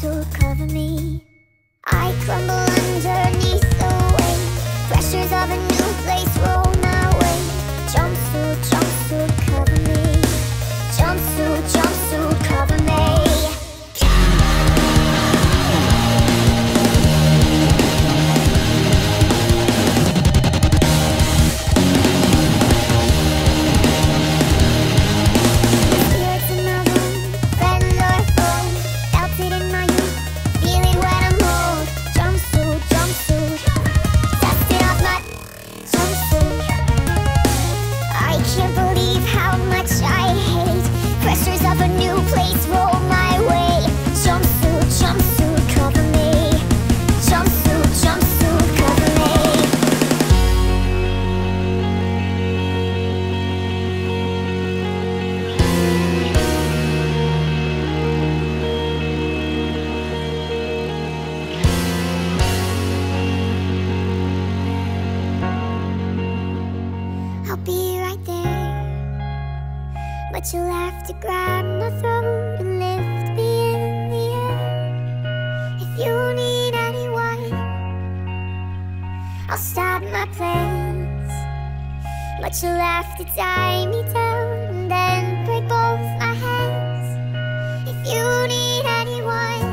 jumpsuit cover me. I crumble underneath the weight. Pressures of a new place roll my way. Jumpsuit, jumpsuit cover me. Jumpsuit, jumpsuit cover me. I'll be right there, but you'll have to grab my throat and lift me in the air. If you need anyone, I'll stop my plans, but you'll have to tie me down and then break both my hands. If you need anyone,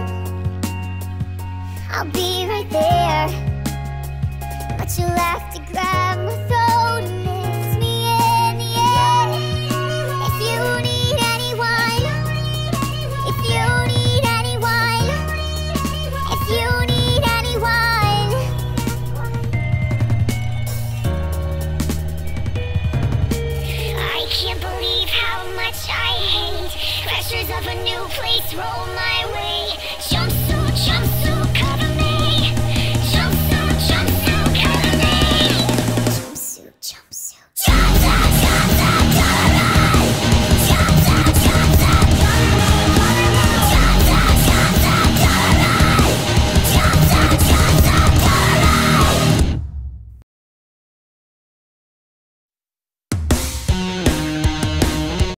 I'll be right there, but you'll have to grab my throat. Pressures of a new place roll my way.